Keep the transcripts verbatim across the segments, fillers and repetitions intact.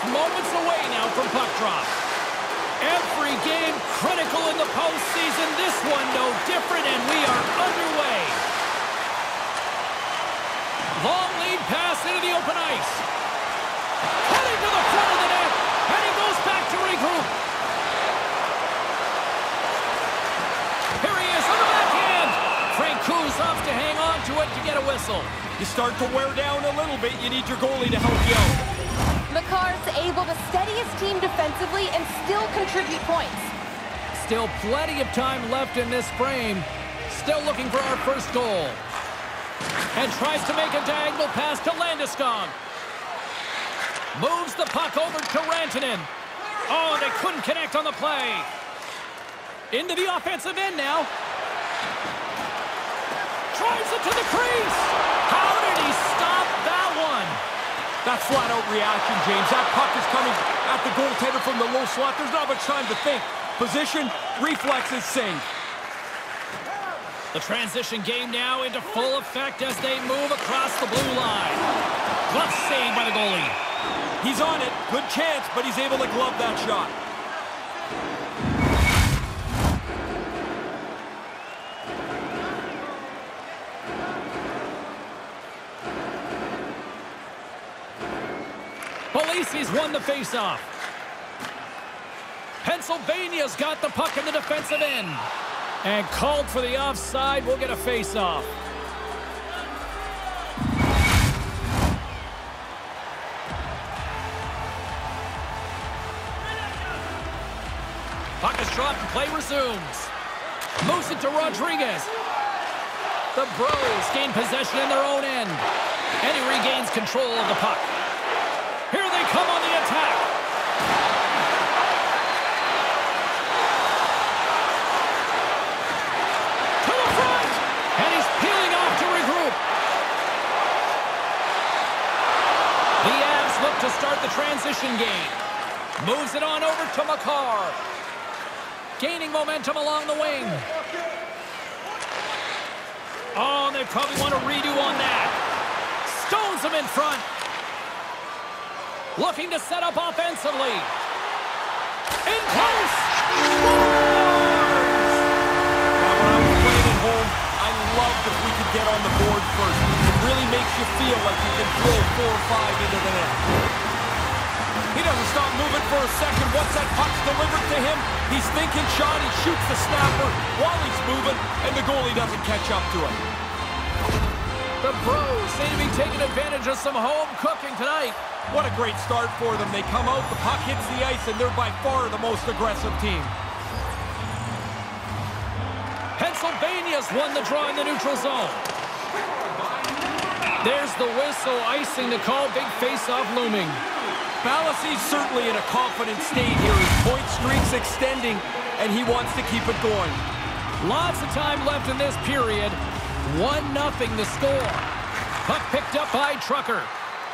moments away now from puck drop. Every game critical in the postseason. This one no different, and we are underway. Long lead pass into the open ice. Heading to the front of the net, and he goes back to regroup. Here he is on the backhand. Frank Kuzov to hang on to it to get a whistle. You start to wear down a little bit. You need your goalie to help you out. Makar's able to steady his team defensively and still contribute points. Still plenty of time left in this frame. Still looking for our first goal. And tries to make a diagonal pass to Landeskog. Moves the puck over to Rantanen. Oh, they couldn't connect on the play. Into the offensive end now. Drives it to the crease. How did he stop that one? That's flat-out reaction, James. That puck is coming at the goaltender from the low slot. There's not much time to think. Position, reflexes, save. The transition game now into full effect as they move across the blue line. Glove save by the goalie. He's on it. Good chance, but he's able to glove that shot. Polisi's won the faceoff. Pennsylvania's got the puck in the defensive end. And called for the offside. We'll get a faceoff. Puck is dropped and play resumes. Moves it to Rodriguez. The Bros gain possession in their own end. And he regains control of the puck. Here they come on the attack. To the front. And he's peeling off to regroup. The Avs look to start the transition game. Moves it on over to Makar. Gaining momentum along the wing. Oh, they probably want to redo on that. Stones him in front. Looking to set up offensively. In close. Now, when I was playing at home, I loved if we could get on the board first. It really makes you feel like you can throw four or five into the net. He doesn't stop moving for a second. Once that puck's delivered to him, he's thinking shot. He shoots the snapper while he's moving, and the goalie doesn't catch up to him. The Bros seem to be taking advantage of some home cooking tonight. What a great start for them. They come out, the puck hits the ice, and they're by far the most aggressive team. Pennsylvania's won the draw in the neutral zone. There's the whistle, icing the call. Big face-off looming. Balassy's certainly in a confident state here. His point streak's extending, and he wants to keep it going. Lots of time left in this period. one nothing the score. Puck picked up by Trucker.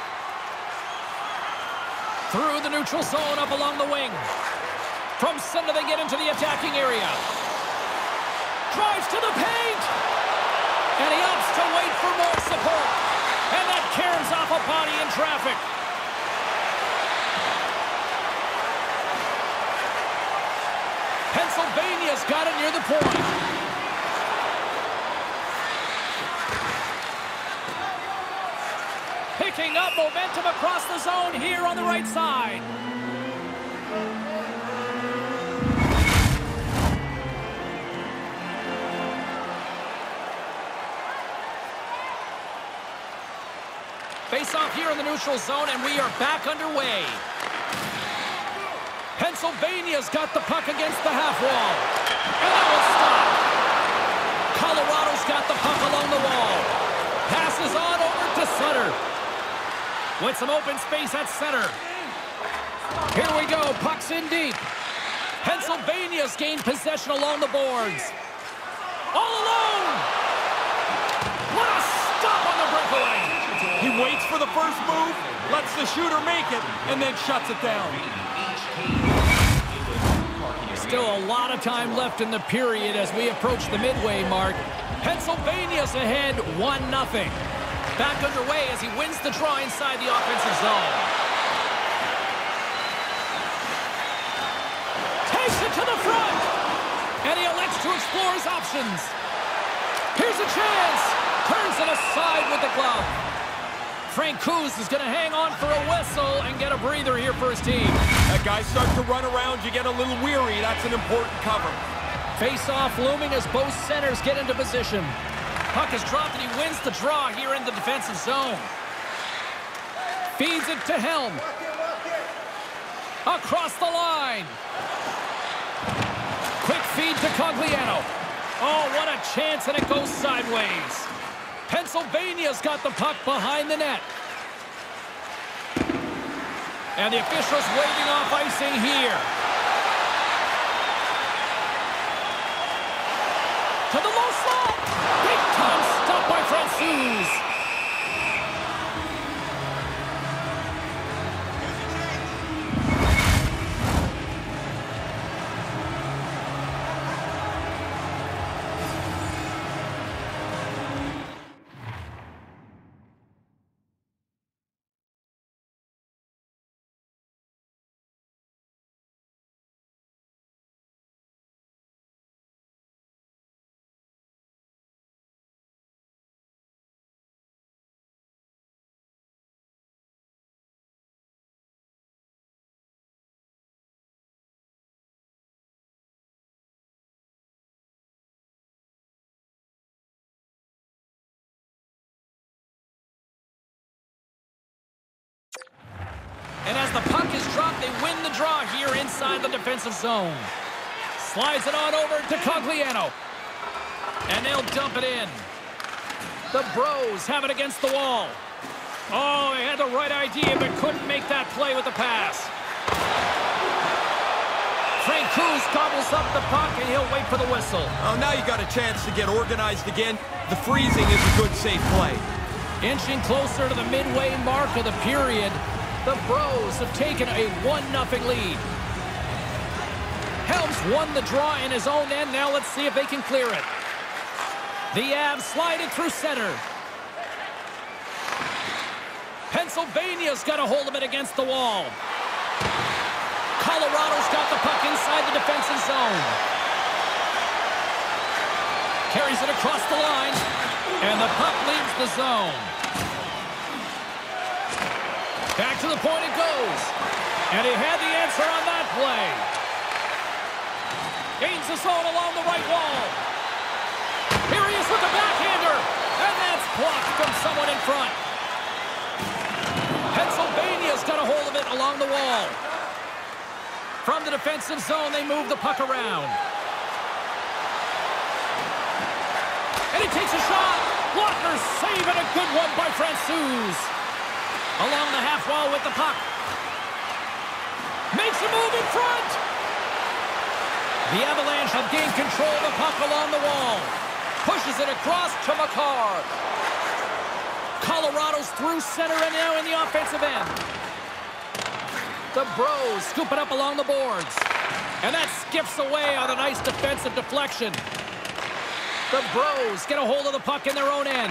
Through the neutral zone, up along the wing. From center, they get into the attacking area. Drives to the paint. And he opts to wait for more support. And that caroms off a body in traffic. Pennsylvania's got it near the point. Picking up momentum across the zone here on the right side. Face off here in the neutral zone, and we are back underway. Pennsylvania's got the puck against the half wall. And that will stop. Colorado's got the puck along the wall. Passes on over to Sutter. With some open space at center. Here we go. Puck's in deep. Pennsylvania's gained possession along the boards. All alone. What a stop on the breakaway. He waits for the first move, lets the shooter make it, and then shuts it down. Still a lot of time left in the period as we approach the midway mark. Pennsylvania's ahead one nothing. Back underway as he wins the draw inside the offensive zone. to explore his options. Here's a chance. Turns it aside with the glove. Francouz is going to hang on for a whistle and get a breather here for his team. That guy starts to run around, you get a little weary. That's an important cover. Face-off looming as both centers get into position. Puck is dropped and he wins the draw here in the defensive zone. Feeds it to Helm. Across the line. Quick feed to Cogliano. Oh, what a chance, and it goes sideways. Pennsylvania's got the puck behind the net. And the officials waving off icing here. To the low slot. Big time stop by Francouz. And as the puck is dropped, they win the draw here inside the defensive zone. Slides it on over to Cogliano. And they'll dump it in. The Bros have it against the wall. Oh, he had the right idea, but couldn't make that play with the pass. Francouz gobbles up the puck, and he'll wait for the whistle. Oh, now you got a chance to get organized again. The freezing is a good, safe play. Inching closer to the midway mark of the period, the Bros have taken a one nothing lead. Helms won the draw in his own end. Now let's see if they can clear it. The Avs slide it through center. Pennsylvania's got a hold of it against the wall. Colorado's got the puck inside the defensive zone. Carries it across the line. And the puck leaves the zone. Back to the point it goes. And he had the answer on that play. Gains the zone along the right wall. Here he is with the backhander. And that's blocked from someone in front. Pennsylvania's got a hold of it along the wall. From the defensive zone, they move the puck around. And he takes a shot. Blocker saving a good one by Francouz. Along the half wall with the puck. Makes a move in front. The Avalanche have gained control of the puck along the wall. Pushes it across to Makar. Colorado's through center and now in the offensive end. The Bros scoop it up along the boards. And that skips away on a nice defensive deflection. The Bros get a hold of the puck in their own end.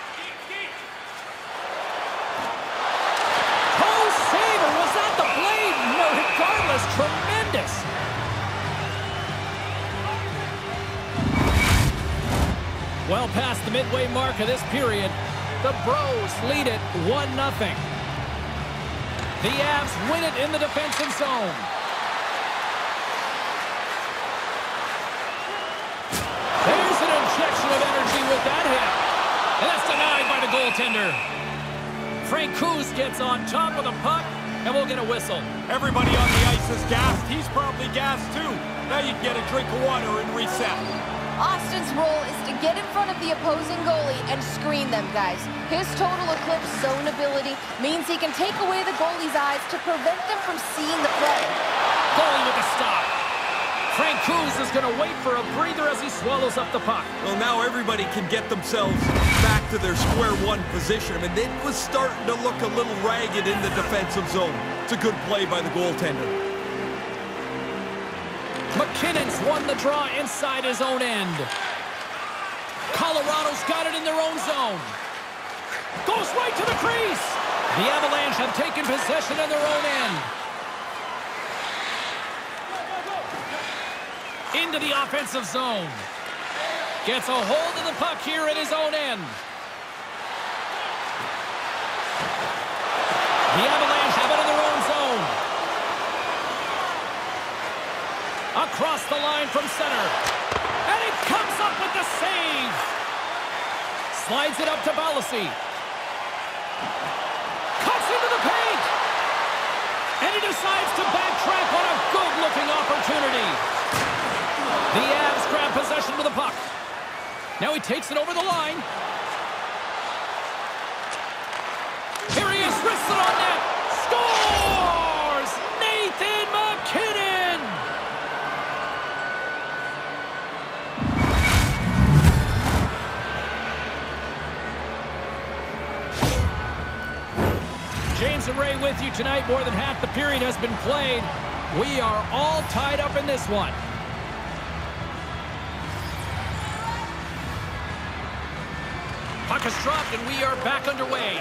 Oh, saver! Was that the blade? No, regardless, tremendous. Well past the midway mark of this period, the Bros lead it one nothing. The Avs win it in the defensive zone. There's an injection of energy with that hit. And that's denied by the goaltender. Francouz gets on top of the puck, and we'll get a whistle. Everybody on the ice is gassed. He's probably gassed too. Now you can get a drink of water and reset. Austin's role is to get in front of the opposing goalie and screen them, guys. His total eclipse zone ability means he can take away the goalie's eyes to prevent them from seeing the play. Goalie with a stop. Francouz is going to wait for a breather as he swallows up the puck. Well, now everybody can get themselves back to their square one position, and it was starting to look a little ragged in the defensive zone. It's a good play by the goaltender. McKinnon's won the draw inside his own end. Colorado's got it in their own zone. Goes right to the crease. The Avalanche have taken possession in their own end. into the offensive zone. Gets a hold of the puck here at his own end. The Avalanche have it in their own zone. Across the line from center. And he comes up with the save. Slides it up to Balassi. Cuts into the paint. And he decides to backtrack on a good-looking opportunity. The Avs grab possession with the puck. Now he takes it over the line. Here he is, wrists it on net. Scores! Nathan MacKinnon! James and Ray with you tonight. More than half the period has been played. We are all tied up in this one. Puck is dropped, and we are back underway.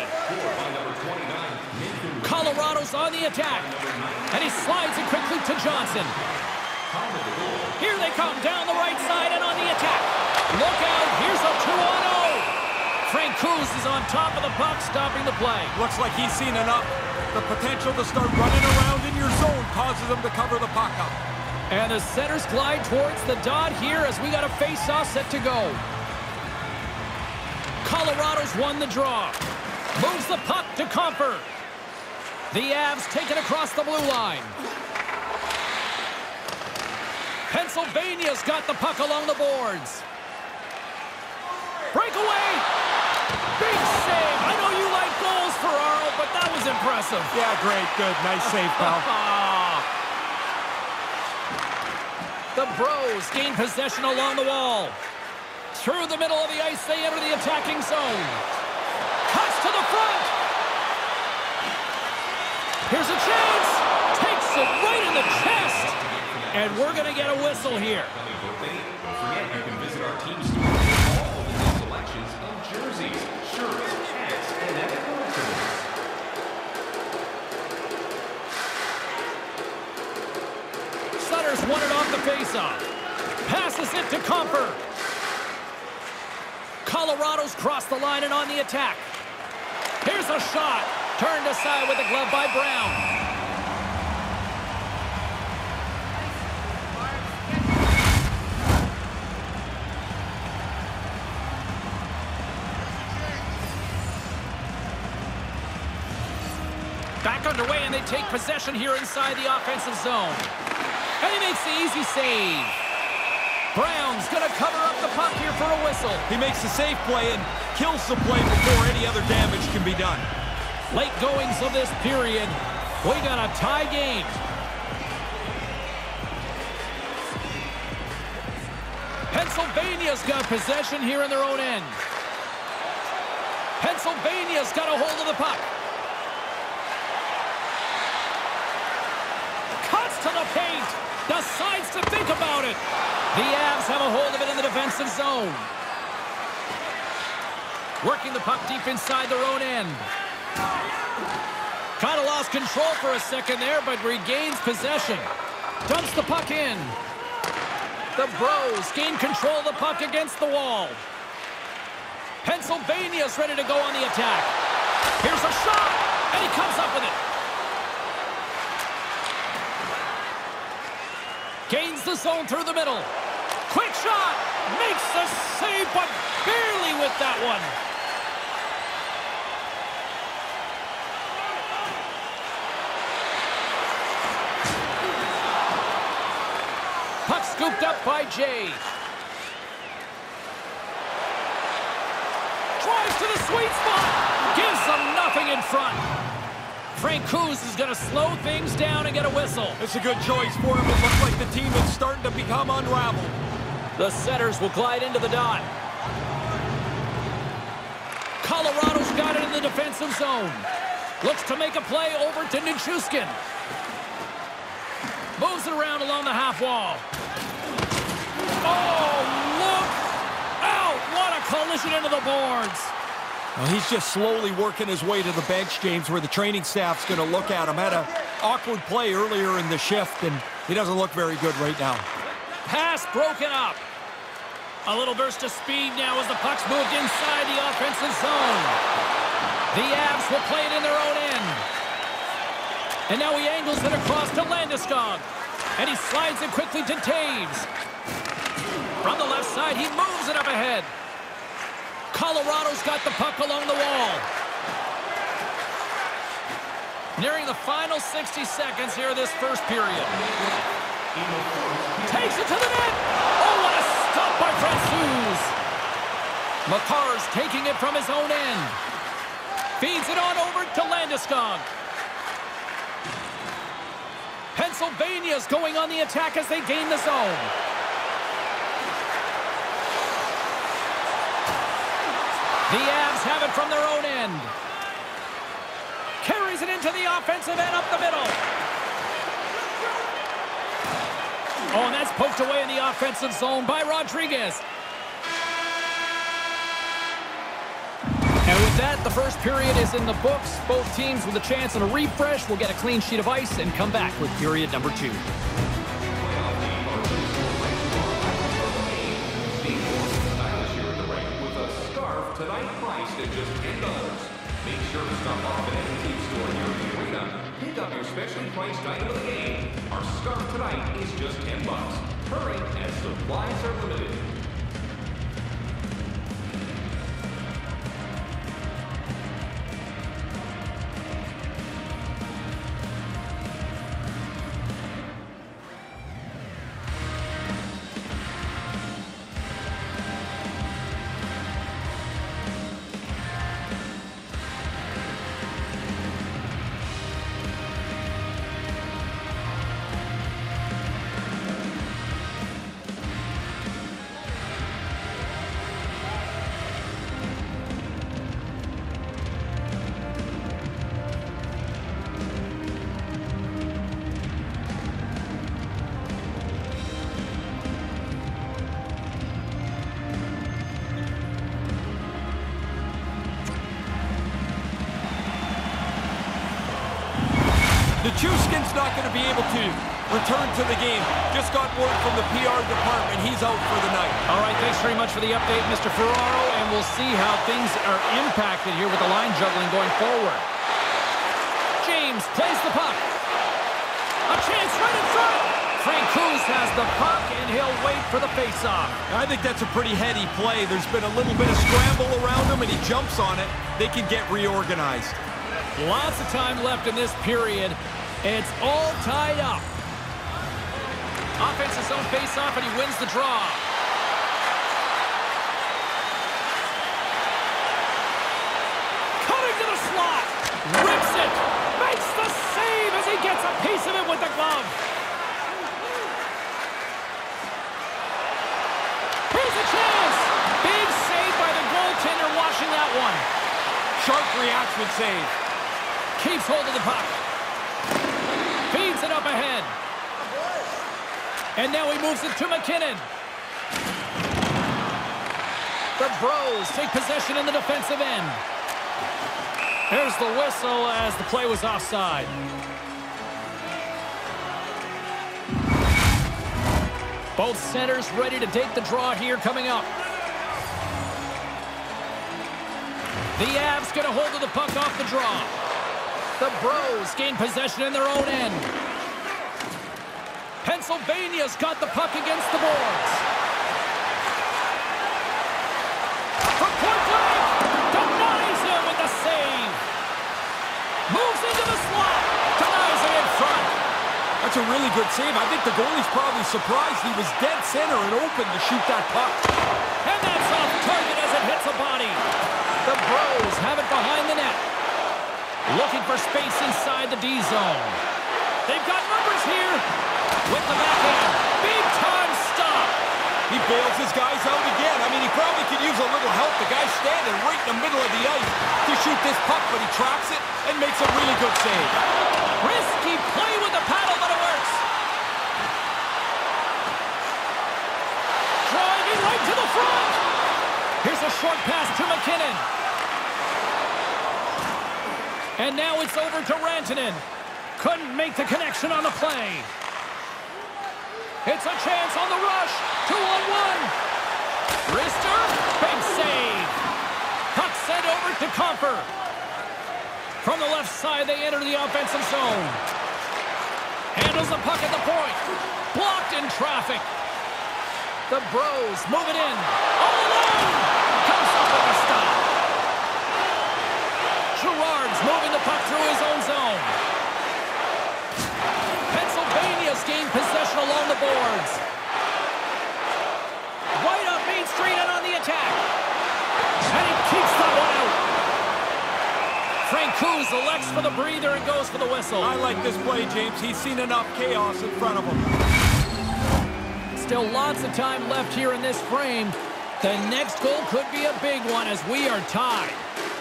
Colorado's on the attack. And he slides it quickly to Johnson. Here they come down the right side and on the attack. Look out, here's a two on oh. Francouz is on top of the puck, stopping the play. Looks like he's seen enough. The potential to start running around in your zone causes him to cover the puck up. And the centers glide towards the dot here as we got a face-off set to go. Colorado's won the draw. Moves the puck to Comfort. The Avs take it across the blue line. Pennsylvania's got the puck along the boards. Breakaway! Big save! I know you like goals, Ferraro, but that was impressive. Yeah, great, good. Nice save, pal. The Bros gain possession along the wall. Through the middle of the ice, they enter the attacking zone. Cuts to the front. Here's a chance. Takes it right in the chest. And we're going to get a whistle here. Don't forget, you can visit our team store for all of the new selections of jerseys, shirts, hats, and other collectibles. Sutter's won it off the faceoff. Passes it to Comfort. Colorado's crossed the line and on the attack. Here's a shot. Turned aside with the glove by Brown. Back underway, and they take possession here inside the offensive zone. And he makes the easy save. Brown's going to cover up the puck here for a whistle. He makes the safe play and kills the play before any other damage can be done. Late goings of this period. We got a tie game. Pennsylvania's got possession here in their own end. Pennsylvania's got a hold of the puck. Cuts to the paint. Decides to think about it. The Avs have a hold of it in the defensive zone. Working the puck deep inside their own end. Kind of lost control for a second there, but regains possession. Dumps the puck in. The Bros gain control of the puck against the wall. Pennsylvania's ready to go on the attack. Here's a shot, and he comes up with it. Gains the zone through the middle. Quick shot. Makes the save, but barely with that one. Puck scooped up by Jay. Drives to the sweet spot. Gives them nothing in front. Francouz is going to slow things down and get a whistle. It's a good choice for him. It looks like the team is starting to become unraveled. The setters will glide into the dot. Colorado's got it in the defensive zone. Looks to make a play over to Nichushkin. Moves it around along the half wall. Oh, look out! What a collision into the boards. Well, he's just slowly working his way to the bench, James, where the training staff's going to look at him. Had an awkward play earlier in the shift, and he doesn't look very good right now. Pass broken up. A little burst of speed now as the puck's moved inside the offensive zone. The Avs will play it in their own end. And now he angles it across to Landeskog. And he slides it quickly to Taves. From the left side, he moves it up ahead. Colorado's got the puck along the wall. Nearing the final sixty seconds here of this first period. Takes it to the net. Oh, what a stop by Francouz. Makar's taking it from his own end. Feeds it on over to Landeskog. Pennsylvania's going on the attack as they gain the zone. The Avs have it from their own end. Carries it into the offensive end up the middle. Oh, and that's poked away in the offensive zone by Rodriguez. And with that, the first period is in the books. Both teams with a chance and a refresh will get a clean sheet of ice and come back with period number two. With a scarf tonight priced at just ten dollars. Make sure to stop off at any team store near the arena. Pick up your specially priced item of the game. Our scarf tonight is just ten bucks. Hurry, as supplies are limited. The Chuskin's not going to be able to return to the game. Just got word from the P R department. He's out for the night. All right, thanks very much for the update, Mister Ferraro, and we'll see how things are impacted here with the line juggling going forward. James plays the puck. A chance right in front. Francouz has the puck, and he'll wait for the faceoff. I think that's a pretty heady play. There's been a little bit of scramble around him, and he jumps on it. They can get reorganized. Lots of time left in this period. It's all tied up. Offensive zone face-off, and he wins the draw. Cutting to the slot. Rips it. Makes the save as he gets a piece of it with the glove. Here's a chance. Big save by the goaltender washing that one. Sharp reaction save. Keeps hold of the puck. Feeds it up ahead. And now he moves it to McKinnon. The Bros take possession in the defensive end. There's the whistle as the play was offside. Both centers ready to take the draw here coming up. The Avs get a hold of the puck off the draw. The Bros gain possession in their own end. Pennsylvania's got the puck against the boards. From point blank, denies him with the save. Moves into the slot, denies him in front. That's a really good save. I think the goalie's probably surprised he was dead center and open to shoot that puck. And that's off target as it hits a body. The Bros have it behind the net. Looking for space inside the D zone. They've got numbers here. With the backhand. Big time stop. He bails his guys out again. I mean, he probably could use a little help. The guy's standing right in the middle of the ice to shoot this puck, but he tracks it and makes a really good save. Risky play with the paddle, but it works. Driving right to the front. Here's a short pass to McKinnon. And now it's over to Rantanen. Couldn't make the connection on the play. It's a chance on the rush. Two on one. Wrister, big save. Puck sent over to Comfer. From the left side, they enter the offensive zone. Handles the puck at the point. Blocked in traffic. The Bros move it in. All alone. Comes up with a stop. Gerard's moving the puck through his own zone. Pennsylvania's gained possession along the boards. Right up Main Street and on the attack. And he keeps that one out. Frank Coos elects for the breather and goes for the whistle. I like this play, James. He's seen enough chaos in front of him. Still lots of time left here in this frame. The next goal could be a big one as we are tied.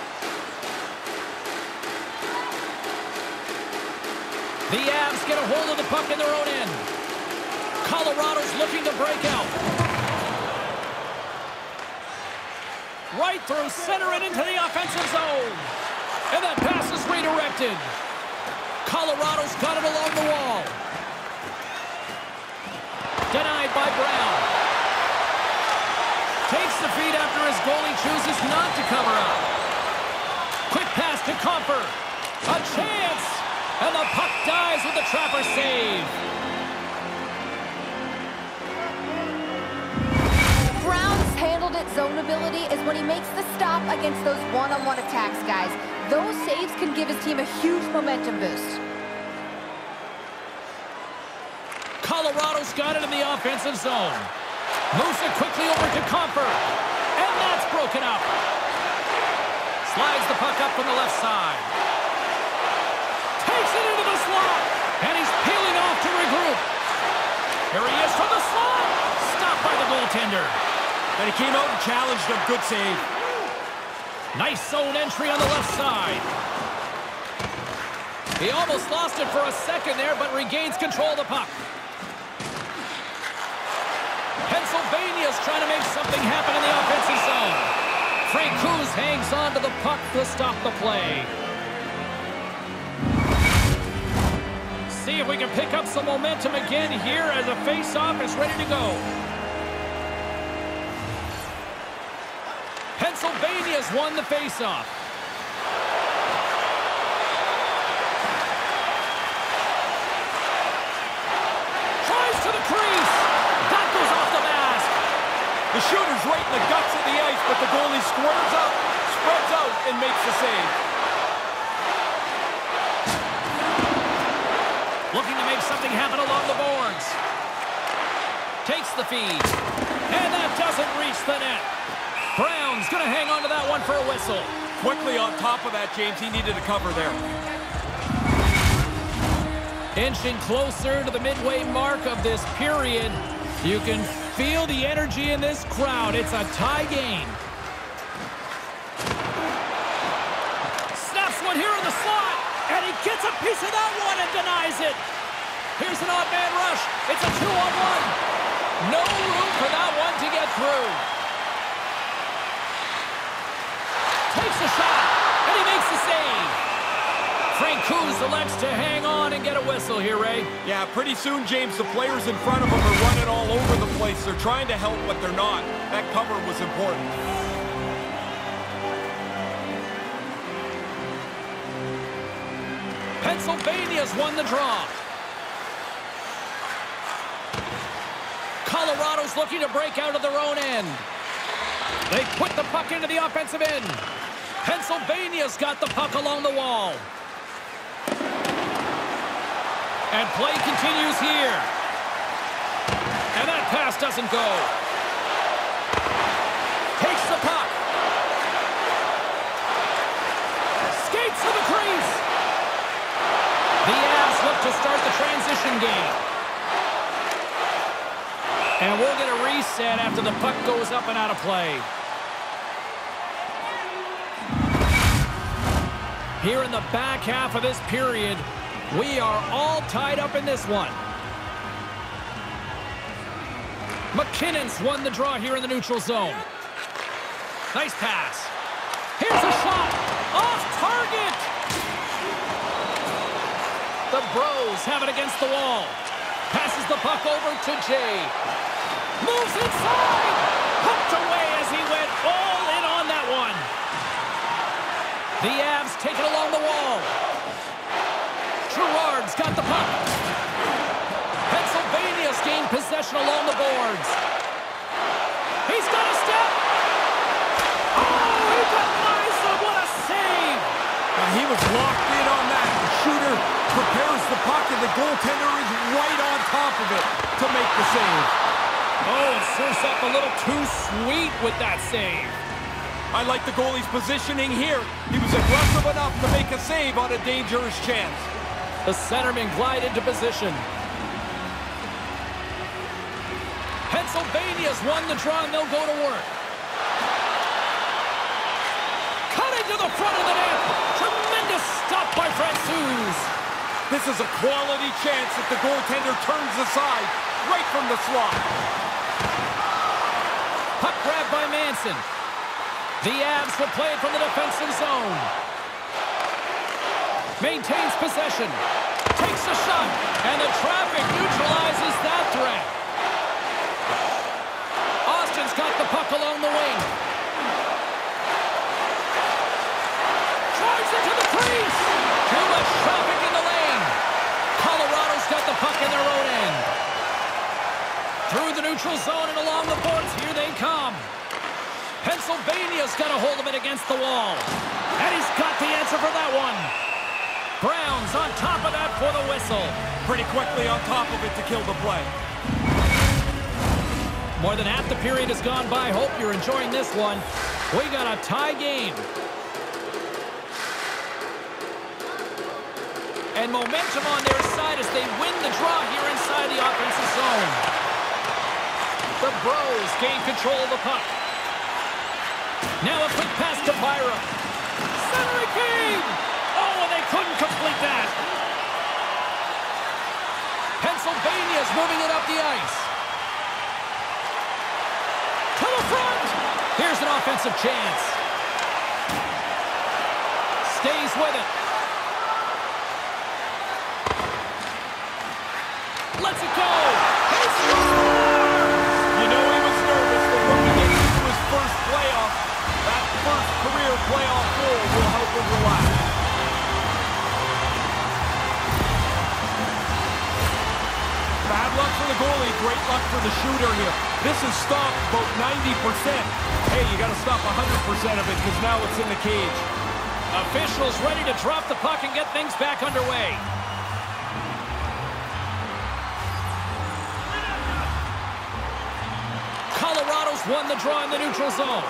The Avs get a hold of the puck in their own end. Colorado's looking to break out. Right through center and into the offensive zone. And that pass is redirected. Colorado's got it along the wall. Denied by Brown. Takes the feed after his goalie chooses not to cover up. Quick pass to Comfer. A chance. And the puck dies with the Trapper save. Brown's handled it zone ability is when he makes the stop against those one-on-one attacks, guys. Those saves can give his team a huge momentum boost. Colorado's got it in the offensive zone. Moves it quickly over to Comfer. And that's broken up. Slides the puck up from the left side. Takes it into the slot. And he's peeling off to regroup. Here he is from the slot. Stopped by the goaltender. And he came out and challenged him. Good save. Nice zone entry on the left side. He almost lost it for a second there, but regains control of the puck. Pennsylvania's trying to make something happen in the offensive zone. Frank Coos hangs on to the puck to stop the play. See if we can pick up some momentum again here as a face-off is ready to go. Pennsylvania's won the face-off. Tries to the crease. That goes off the mask. The shooter's right in the guts of the ice, but the goalie squares up, spreads out, and makes the save. Looking to make something happen along the boards. Takes the feed. And that doesn't reach the net. Brown's going to hang on to that one for a whistle. Quickly on top of that, James. He needed a cover there. Inching closer to the midway mark of this period. You can feel the energy in this crowd. It's a tie game. Snaps one here in the slot. And he gets a piece of that one and denies it. Here's an odd man rush. It's a two on one. No room for that one to get through. Takes a shot, and he makes the save. Frank Coos elects to hang on and get a whistle here, Ray. Yeah, pretty soon, James, the players in front of him are running all over the place. They're trying to help, but they're not. That cover was important. Pennsylvania's won the draw. Colorado's looking to break out of their own end. They put the puck into the offensive end. Pennsylvania's got the puck along the wall. And play continues here. And that pass doesn't go. Takes the puck. Skates to the crease. The Avs look to start the transition game. And we'll get a reset after the puck goes up and out of play. Here in the back half of this period, we are all tied up in this one. McKinnon's won the draw here in the neutral zone. Nice pass. Here's a shot. Off target. The Bros have it against the wall. Passes the puck over to Jay. Moves inside. Hooked away as he went all in on that one. The Avs take it along the wall. Girard's got the puck. Pennsylvania's gained possession along the boards. He's got a step. Oh, he denies him. What a save. And he was locked in on that. The shooter prepares the puck, and the goaltender is right on top of it to make the save. Oh, it serves up a little too sweet with that save. I like the goalie's positioning here. He was aggressive enough to make a save on a dangerous chance. The centerman glide into position. Pennsylvania's won the draw, and they'll go to work. Cutting to the front of the net. Tremendous stop by Francouz. This is a quality chance if the goaltender turns aside right from the slot. Puck grab by Manson. The Avs will play it from the defensive zone. Maintains possession. Takes a shot. And the traffic neutralizes that threat. Austin's got the puck along the wing. Drives it to the crease. Too much traffic in the lane. Colorado's got the puck in their own end. Through the neutral zone and along the boards, here they come. Pennsylvania's got a hold of it against the wall. And he's got the answer for that one. Brown's on top of that for the whistle. Pretty quickly on top of it to kill the play. More than half the period has gone by. Hope you're enjoying this one. We got a tie game. And momentum on their side as they win the draw here inside the offensive zone. The Bros gain control of the puck. Now a quick pass to Byram. Centering feed! Oh, and they couldn't complete that. Pennsylvania's moving it up the ice. To the front! Here's an offensive chance. Stays with it. Lets it go! He scores! You know he was nervous, but looking into his first playoff, that first career playoff goal will help him relax. Bad luck for the goalie, great luck for the shooter here. This is stopped about ninety percent. Hey, you got to stop one hundred percent of it because now it's in the cage. Officials ready to drop the puck and get things back underway. Colorado's won the draw in the neutral zone.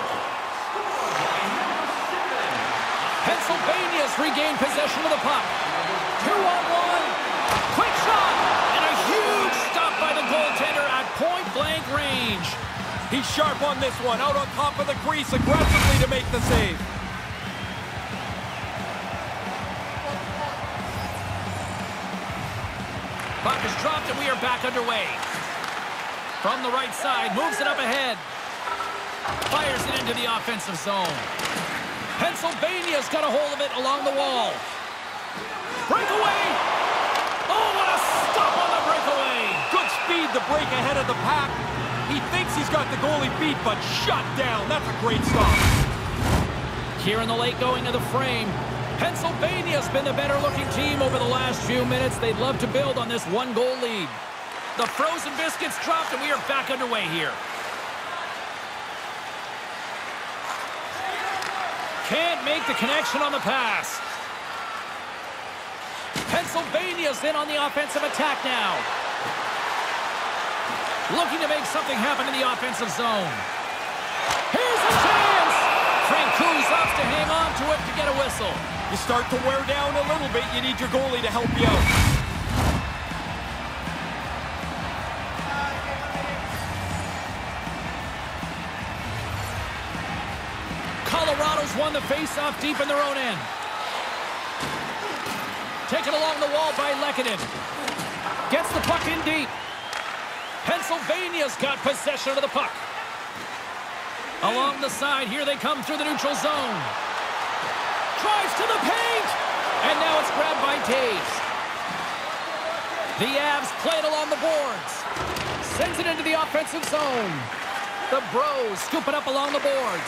Pennsylvania's regained possession of the puck. Two on one. Quick shot. And a huge stop by the goaltender at point-blank range. He's sharp on this one. Out on top of the crease aggressively to make the save. Puck is dropped and we are back underway. From the right side, moves it up ahead. Fires it into the offensive zone. Pennsylvania's got a hold of it along the wall. Breakaway! Oh, what a stop on the breakaway! Good speed to break ahead of the pack. He thinks he's got the goalie beat, but shut down. That's a great stop. Here in the late going of the frame, Pennsylvania's been the better-looking team over the last few minutes. They'd love to build on this one-goal lead. The frozen biscuits dropped, and we are back underway here. Can't make the connection on the pass. Pennsylvania's in on the offensive attack now. Looking to make something happen in the offensive zone. Here's a chance! Francouz opts to hang on to it to get a whistle. You start to wear down a little bit, you need your goalie to help you out. Colorado's won the face-off deep in their own end. Taken along the wall by Lehkonen. Gets the puck in deep. Pennsylvania's got possession of the puck. Along the side, here they come through the neutral zone. Drives to the paint! And now it's grabbed by Taves. The Avs play it along the boards. Sends it into the offensive zone. The Bros scoop it up along the boards.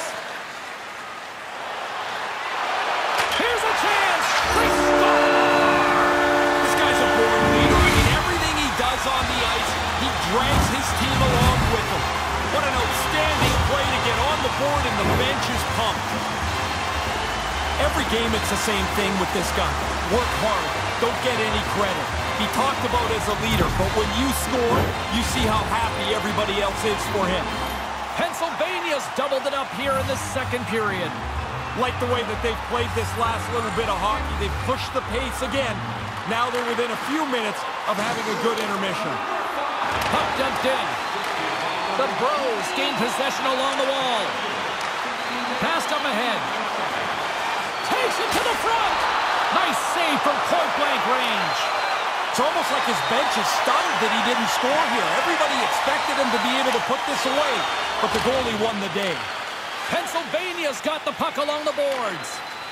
Here's a chance. They score! This guy's a born leader. I mean, everything he does on the ice, he drags his team along with him. What an outstanding play to get on the board, and the bench is pumped. Every game it's the same thing with this guy. Work hard. Don't get any credit. He talked about as a leader, but when you score, you see how happy everybody else is for him. Pennsylvania's doubled it up here in the second period. Like the way that they've played this last little bit of hockey. They've pushed the pace again. Now they're within a few minutes of having a good intermission. Puck dumped in. The Bros gain possession along the wall. Passed up ahead. Takes it to the front. Nice save from point-blank range. It's almost like his bench is stunned that he didn't score here. Everybody expected him to be able to put this away, but the goalie won the day. Pennsylvania's got the puck along the boards.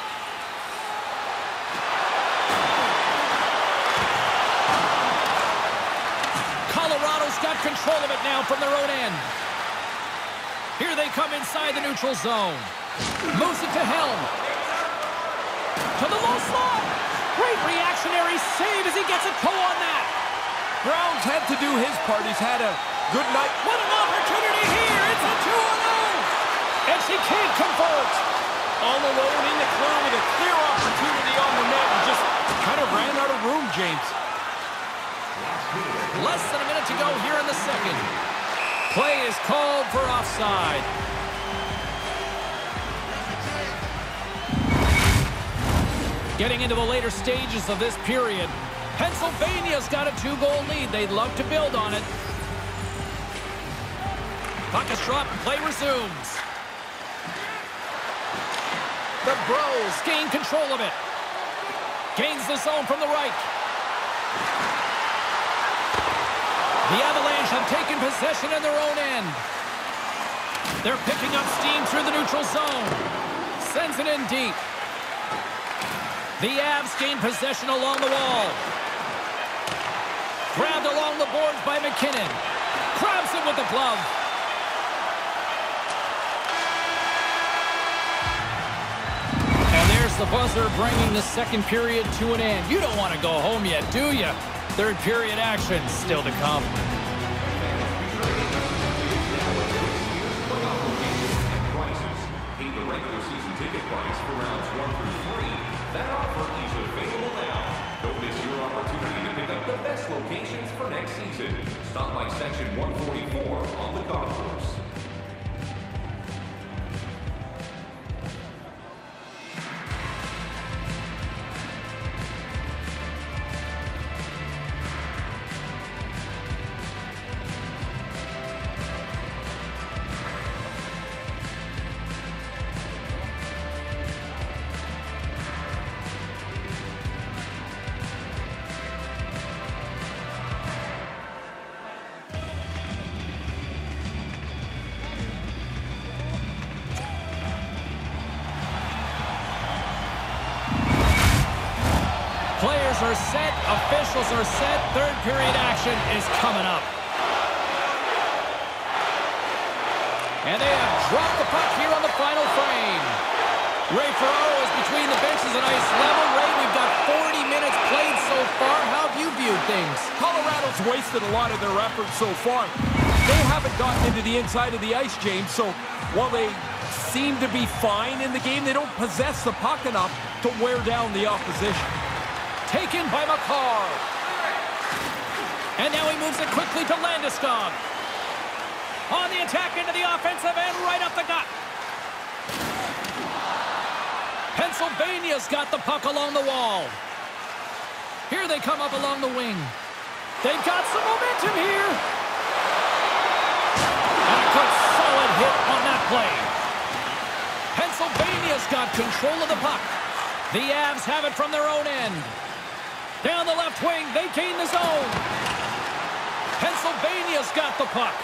Colorado's got control of it now from their own end. Here they come inside the neutral zone. Moves it to Helm. To the low slot. Great reactionary save as he gets a toe on that. Brown's had to do his part. He's had a good night. What an opportunity here. It's a two on oh. And she can't convert. All alone in the clear with a clear opportunity on the net and just kind of ran out of room, James. Less than a minute to go here in the second. Play is called for offside. Getting into the later stages of this period, Pennsylvania's got a two-goal lead. They'd love to build on it. Puck is dropped and play resumes. The Bros gain control of it. Gains the zone from the right. The Avalanche have taken possession in their own end. They're picking up steam through the neutral zone. Sends it in deep. The Avs gain possession along the wall. Grabbed along the boards by McKinnon. Grabs it with the glove. And there's the buzzer bringing the second period to an end. You don't want to go home yet, do you? Third period action still to come. Pay the regular season ticket price for rounds one through three. That offer is available now. Don't miss your opportunity to pick up the best locations for next season. Stop by section one forty-four on the golf course. Players are set, officials are set, third period action is coming up. And they have dropped the puck here on the final frame. Ray Ferraro is between the benches and ice level. Ray, we've got forty minutes played so far. How have you viewed things? Colorado's wasted a lot of their effort so far. They haven't gotten into the inside of the ice, James, so while they seem to be fine in the game, they don't possess the puck enough to wear down the opposition. Taken by Makar. And now he moves it quickly to Landeskog. On the attack into the offensive end, right up the gut. Pennsylvania's got the puck along the wall. Here they come up along the wing. They've got some momentum here. And a good solid hit on that play. Pennsylvania's got control of the puck. The Avs have it from their own end. Down the left wing, they gain the zone. Pennsylvania's got the puck.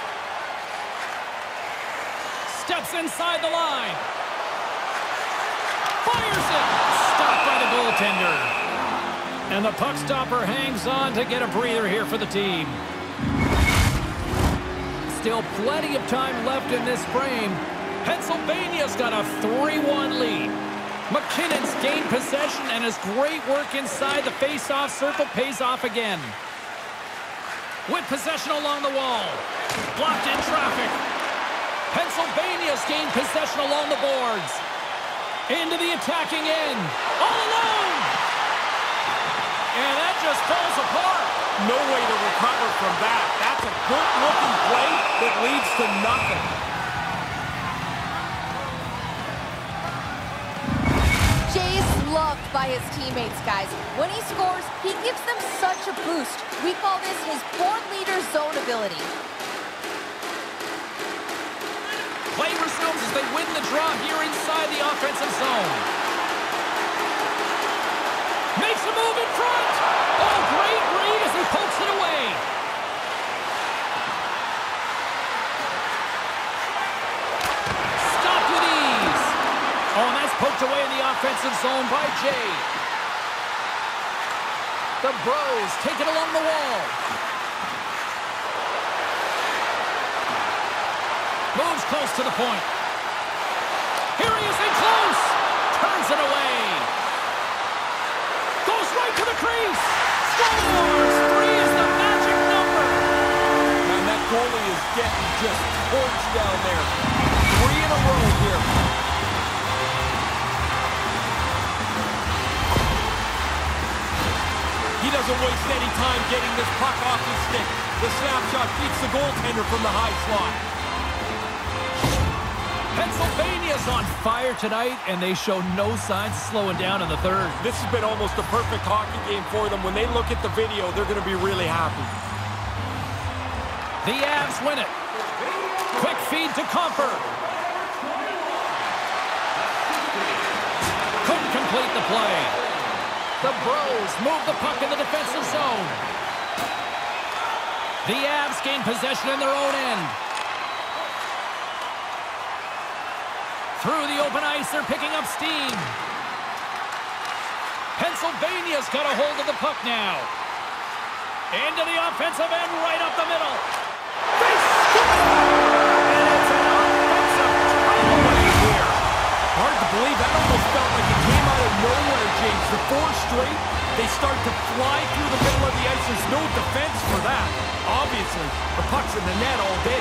Steps inside the line. Fires it. Stopped by the goaltender. And the puck stopper hangs on to get a breather here for the team. Still plenty of time left in this frame. Pennsylvania's got a three one lead. McKinnon's gained possession, and his great work inside the face-off circle pays off again. With possession along the wall. Blocked in traffic. Pennsylvania's gained possession along the boards. Into the attacking end. All alone! And that just falls apart. No way to recover from that. That's a good-looking play that leads to nothing. Jay's loved by his teammates, guys. When he scores, he gives them such a boost. We call this his born leader zone ability. Play resumes as they win the draw here inside the offensive zone. Makes a move in front. Oh, great read as he pokes it away. Stopped with ease. Oh, and that's poked away in the offensive zone by Jay. The Bros take it along the wall. Moves close to the point. Here he is in close. Turns it away. Goes right to the crease. Scores! Three is the magic number. And that goalie is getting just torched down there. Three in a row here. He doesn't waste any time getting this puck off his stick. The snapshot beats the goaltender from the high slot. Pennsylvania's on fire tonight, and they show no signs of slowing down in the third. This has been almost a perfect hockey game for them. When they look at the video, they're going to be really happy. The Avs win it. Quick feed to Comfer. Couldn't complete the play. The Bros move the puck in the defensive zone. The Avs gain possession in their own end. Through the open ice, they're picking up steam. Pennsylvania's got a hold of the puck now. Into the offensive end, right up the middle. They score! And it's an offensive breakaway here. Hard to believe. That almost felt like it came out of nowhere, James. The four straight, they start to fly through the middle of the ice. There's no defense for that. Obviously, the puck's in the net all day.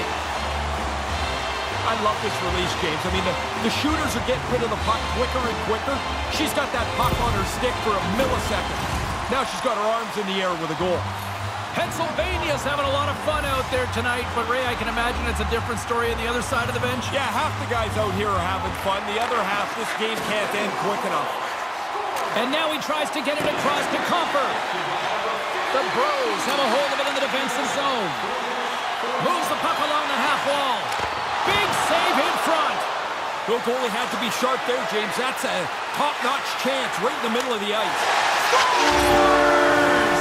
I love this release, James. I mean, the, the shooters are getting rid of the puck quicker and quicker. She's got that puck on her stick for a millisecond. Now she's got her arms in the air with a goal. Pennsylvania's having a lot of fun out there tonight, but Ray, I can imagine it's a different story on the other side of the bench. Yeah, half the guys out here are having fun. The other half, this game can't end quick enough. And now he tries to get it across to Comfer. The Bros have a hold of it in the defensive zone. Moves the puck along the half wall. Big save in front. The goalie had to be sharp there, James. That's a top-notch chance right in the middle of the ice. Scores!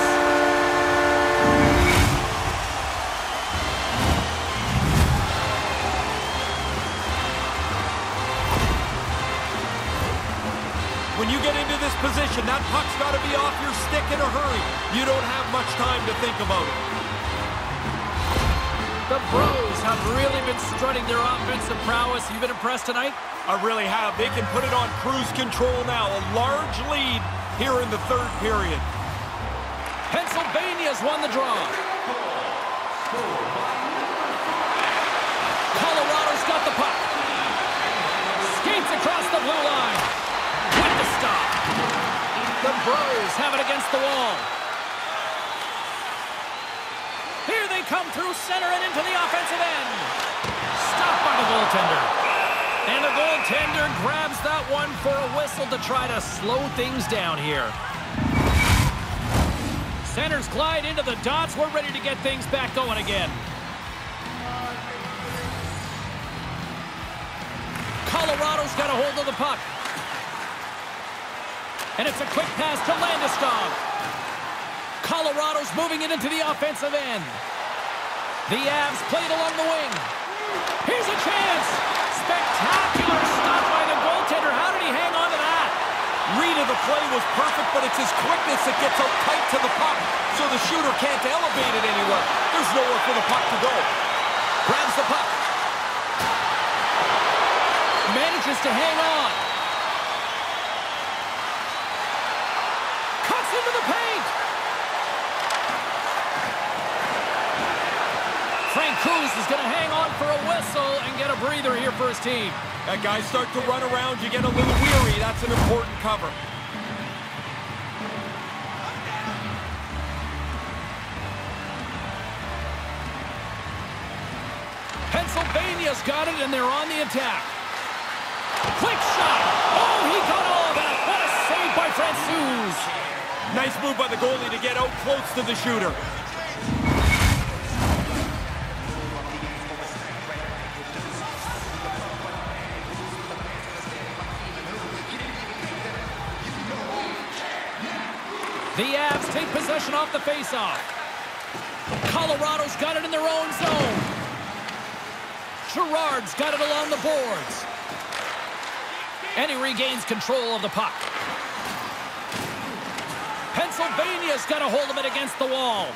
When you get into this position, that puck's got to be off your stick in a hurry. You don't have much time to think about it. The Bros have really been strutting their offensive prowess. You've been impressed tonight? I really have. They can put it on cruise control now. A large lead here in the third period. Pennsylvania's won the draw. Colorado's got the puck. Skates across the blue line. With the stop. The Bros have it against the wall. Here they come through center and into the offensive end. Stopped by the goaltender. And the goaltender grabs that one for a whistle to try to slow things down here. Centers glide into the dots. We're ready to get things back going again. Colorado's got a hold of the puck. And it's a quick pass to Landeskog. Colorado's moving it into the offensive end. The Avs played along the wing. Here's a chance. Spectacular stop by the goaltender. How did he hang on to that? Read of the play was perfect, but it's his quickness that gets out tight to the puck, so the shooter can't elevate it anywhere. There's nowhere for the puck to go. Grabs the puck. Manages to hang on. Cuts into the paint. Frank Cruz is going to hang on for a whistle and get a breather here for his team. That guys start to run around, you get a little weary. That's an important cover. Pennsylvania's got it, and they're on the attack. Quick shot. Oh, he got all of that. What a save by Francouz. Nice move by the goalie to get out close to the shooter. The Avs take possession off the faceoff. Colorado's got it in their own zone. Gerard's got it along the boards. And he regains control of the puck. Pennsylvania's got a hold of it against the wall.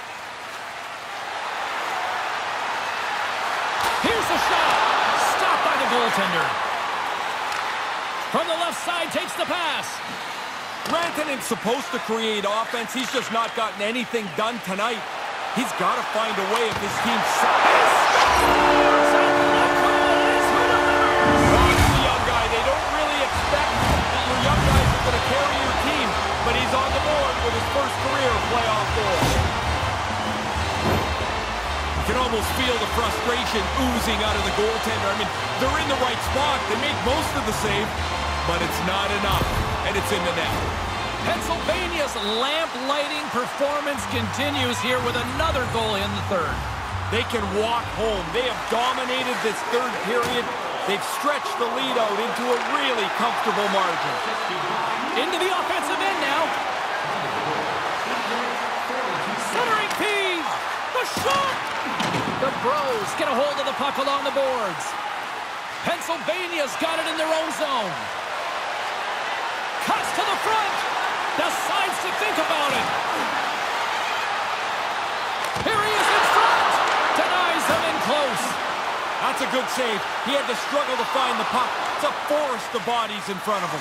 Here's a shot. Stopped by the goaltender. From the left side, takes the pass. Rantanen's supposed to create offense. He's just not gotten anything done tonight. He's got to find a way if his team sucks. The young guy, they don't really expect that your young guys are going to carry your team, but he's on the board with his first career playoff goal. You can almost feel the frustration oozing out of the goaltender. I mean, they're in the right spot. They make most of the save, but it's not enough, and it's in the net. Pennsylvania's lamp-lighting performance continues here with another goal in the third. They can walk home. They have dominated this third period. They've stretched the lead out into a really comfortable margin. Into the offensive end now. Centering P. The shot! The Bros get a hold of the puck along the boards. Pennsylvania's got it in their own zone. Cuts to the front. Decides to think about it. Here he is in front. Denies him in close. That's a good save. He had to struggle to find the puck. It's a forest of bodies in front of him.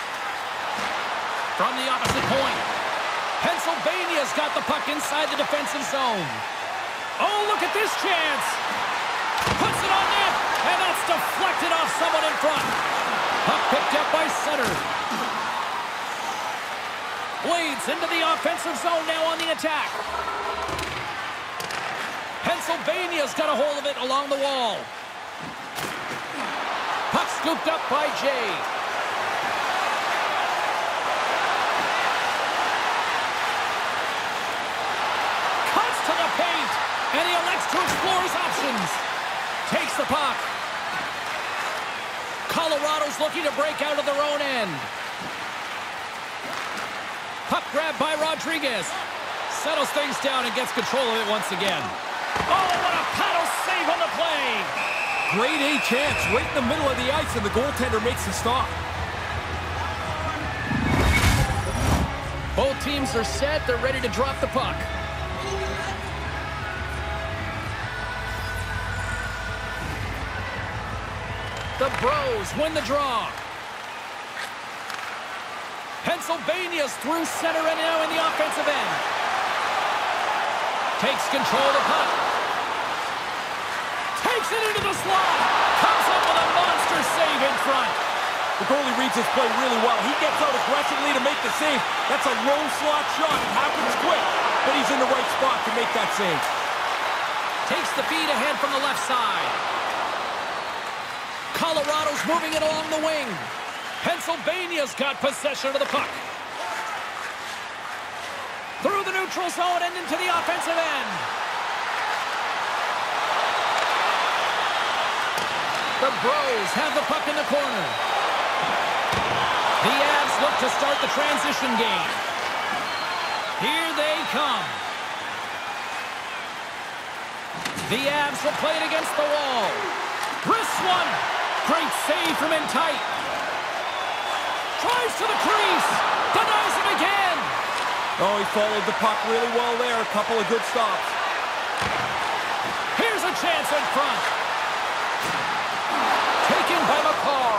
From the opposite point. Pennsylvania's got the puck inside the defensive zone. Oh, look at this chance. Puts it on net, and that's deflected off someone in front. Puck picked up by Sutter. Blades into the offensive zone now on the attack. Pennsylvania's got a hold of it along the wall. Puck scooped up by Jay. Cuts to the paint, and he elects to explore his options. Takes the puck. Colorado's looking to break out of their own end. Puck grabbed by Rodriguez. Settles things down and gets control of it once again. Oh, what a paddle save on the play! Great A chance right in the middle of the ice, and the goaltender makes the stop. Both teams are set. They're ready to drop the puck. The Bros win the draw. Pennsylvania's through center and now in the offensive end. Takes control of the puck. Takes it into the slot. Comes up with a monster save in front. The goalie reads his play really well. He gets out aggressively to make the save. That's a low slot shot. It happens quick, but he's in the right spot to make that save. Takes the feed ahead from the left side. Colorado's moving it along the wing. Pennsylvania's got possession of the puck. Through the neutral zone and into the offensive end. The Bros have the puck in the corner. The Avs look to start the transition game. Here they come. The Avs will play it against the wall. Wrist one. Great save from in tight. Drives to the crease. Denies him again. Oh, he followed the puck really well there. A couple of good stops. Here's a chance in front. Taken by McCarr.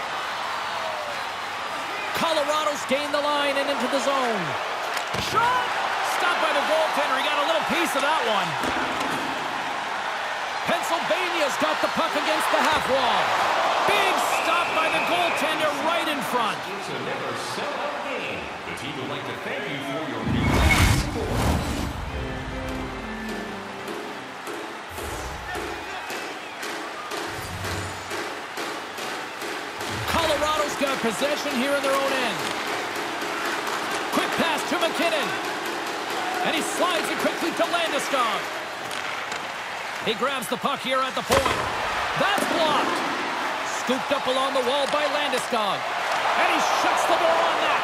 Colorado's gained the line and into the zone. Shot! Stopped by the goaltender. He got a little piece of that one. Pennsylvania's got the puck against the half wall. Big stop by the goaltender right in front. It's a never sellout game. The team would like to thank you for your continued support. Colorado's got possession here in their own end. Quick pass to McKinnon. And he slides it quickly to Landeskog. He grabs the puck here at the point. That's blocked. Scooped up along the wall by Landeskog. And he shuts the door on that.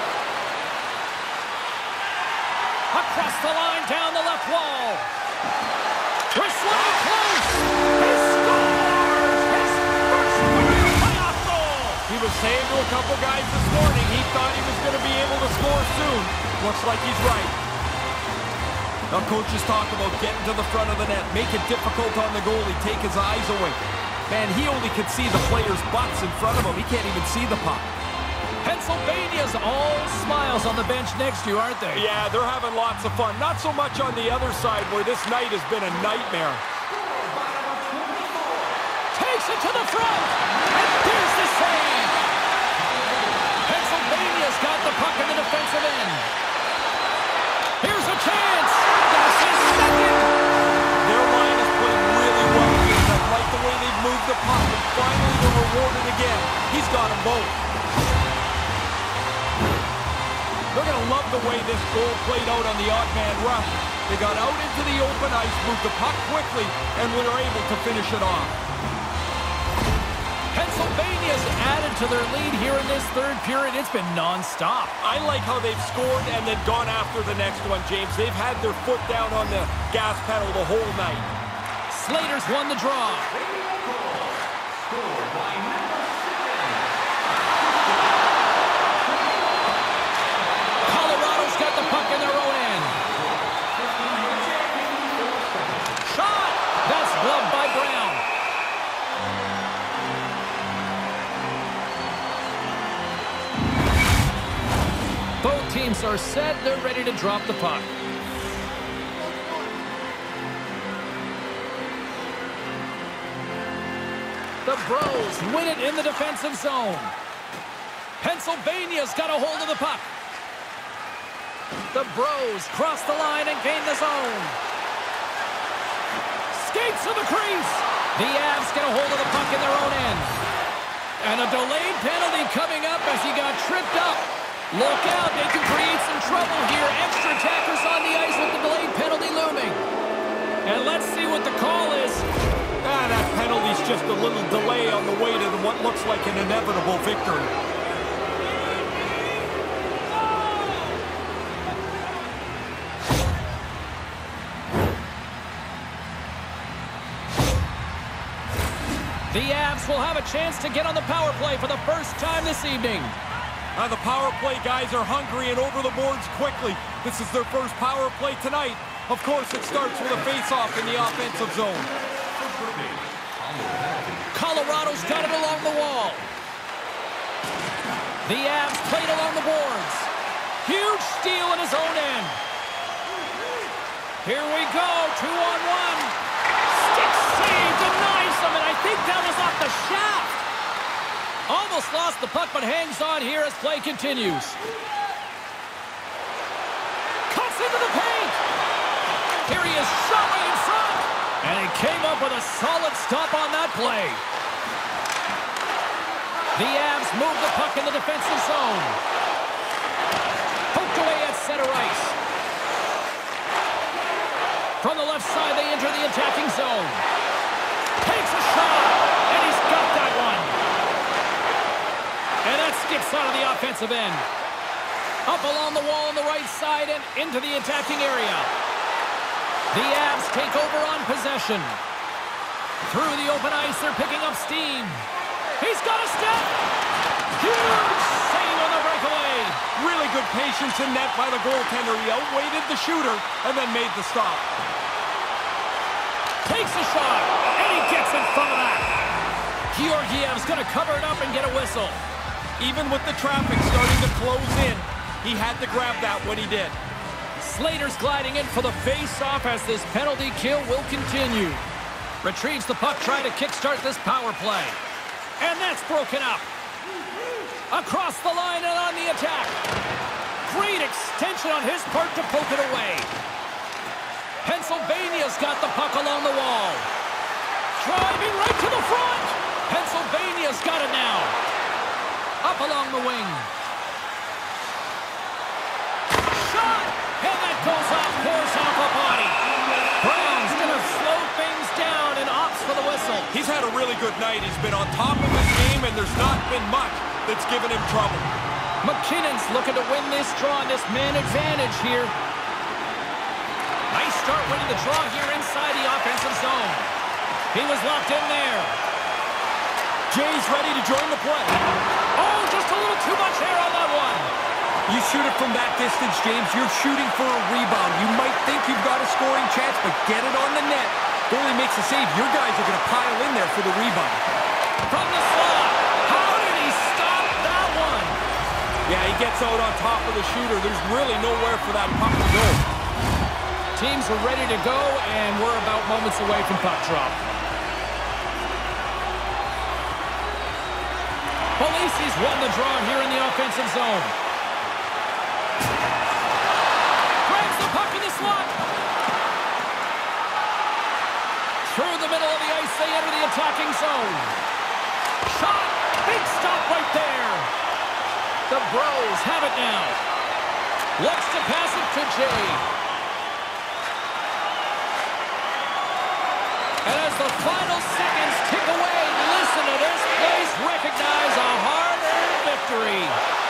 Across the line, down the left wall. We're slipping close. He scores! His first career playoff goal! He was saying to a couple guys this morning he thought he was going to be able to score soon. Looks like he's right. Now coaches talk about getting to the front of the net, make it difficult on the goalie, take his eyes away. Man, he only can see the players' butts in front of him. He can't even see the puck. Pennsylvania's all smiles on the bench next to you, aren't they? Yeah, they're having lots of fun. Not so much on the other side where this night has been a nightmare. Takes it to the front, and there's the save. Pennsylvania's got the puck in the defensive end. Here's a chance. That's his second. Their line has played really well here. I like the way they've moved the puck, and finally they're rewarded again. He's got them both. They're going to love the way this goal played out on the odd man rush. They got out into the open ice, moved the puck quickly, and were able to finish it off. Pennsylvania's added to their lead here in this third period. It's been non-stop. I like how they've scored and then gone after the next one, James. They've had their foot down on the gas pedal the whole night. Slater's won the draw. Colorado's got the puck in their own end. Shot! That's gloved by Brown. Both teams are set. They're ready to drop the puck. The Bros win it in the defensive zone. Pennsylvania's got a hold of the puck. The Bros cross the line and gain the zone. Skates to the crease. The Avs get a hold of the puck in their own end. And a delayed penalty coming up as he got tripped up. Look out, they can create some trouble here. Extra attackers on the ice with the delayed penalty looming. And let's see what the call is. Ah, that penalty's just a little delay on the way to the, what looks like an inevitable victory. The Avs will have a chance to get on the power play for the first time this evening. Now the power play guys are hungry and over the boards quickly. This is their first power play tonight. Of course, it starts with a face-off in the offensive zone. Colorado's got it along the wall. The Avs played along the boards. Huge steal in his own end. Here we go, two on one. Stick save, denies him, and I think that was off the shaft. Almost lost the puck, but hangs on here as play continues. Cuts into the paint. Here he is, shot right in front. And he came up with a solid stop on that play. The Avs move the puck in the defensive zone. Poked away at center ice. From the left side, they enter the attacking zone. Takes a shot, and he's got that one. And that skips out of the offensive end. Up along the wall on the right side and into the attacking area. The Avs take over on possession. Through the open ice, they're picking up steam. He's got a step. Huge save Really good patience in net by the goaltender. He outweighted the shooter and then made the stop. Takes a shot, and he gets in front of that. Georgiev's going to cover it up and get a whistle. Even with the traffic starting to close in, he had to grab that when he did. Slater's gliding in for the face-off as this penalty kill will continue. Retrieves the puck, trying to kickstart this power play. And that's broken up. Across the line and on the attack. Great extension on his part to poke it away. Pennsylvania's got the puck along the wall. Driving right to the front. Pennsylvania's got it now. Up along the wing. Shot! And that goes off, pours off a body. Brown's going to slow things down and opts for the whistle. He's had a really good night. He's been on top of his game, and there's not been much that's given him trouble. McKinnon's looking to win this draw and this man advantage here. Nice start winning the draw here inside the offensive zone. He was locked in there. Jay's ready to join the play. Oh, just a little too much air on that one. You shoot it from that distance, James. You're shooting for a rebound. You might think you've got a scoring chance, but get it on the net. Goalie makes a save. Your guys are going to pile in there for the rebound. From the slot. How did he stop that one? Yeah, he gets out on top of the shooter. There's really nowhere for that puck to go. Teams are ready to go, and we're about moments away from puck drop. Polisi's won the draw here in the offensive zone. Grabs the puck in the slot. Through the middle of the ice, they enter the attacking zone. Shot! Big stop right there. The Bros have it now. Looks to pass it to Jay. And as the final seconds tick away, listen to this place recognize a hard-earned victory.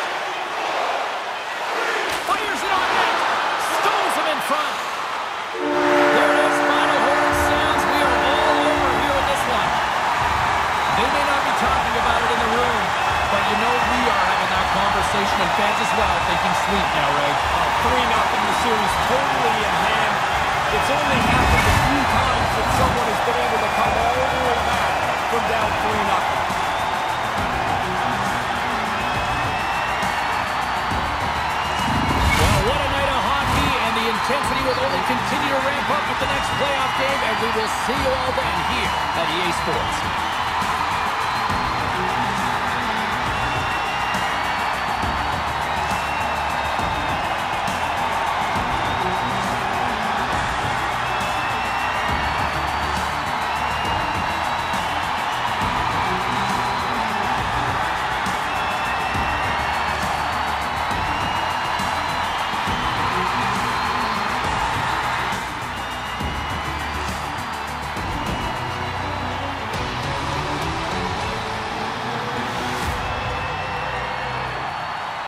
Fires it on net. Stones him in front. There it is. Final horn sounds. We are all over here in this one. They may not be talking about it in the room, but you know we are having that conversation, and fans as well thinking sweet now, Ray. three nothing the series totally in hand. It's only happened a few times that someone has been able to come all the way back from down three nothing. Well, what a night of hockey, and the intensity will only continue to ramp up with the next playoff game, and we will see you all then here at E A Sports.